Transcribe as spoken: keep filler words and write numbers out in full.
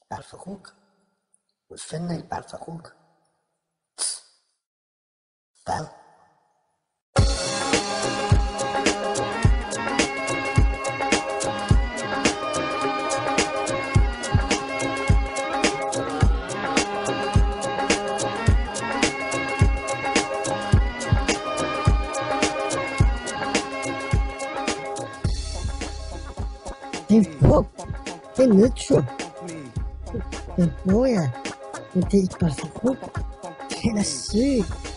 برف خوك واستنى البرف خوك بل Den får, den nedtur. Den får jeg, men det er ikke bare for den er syg.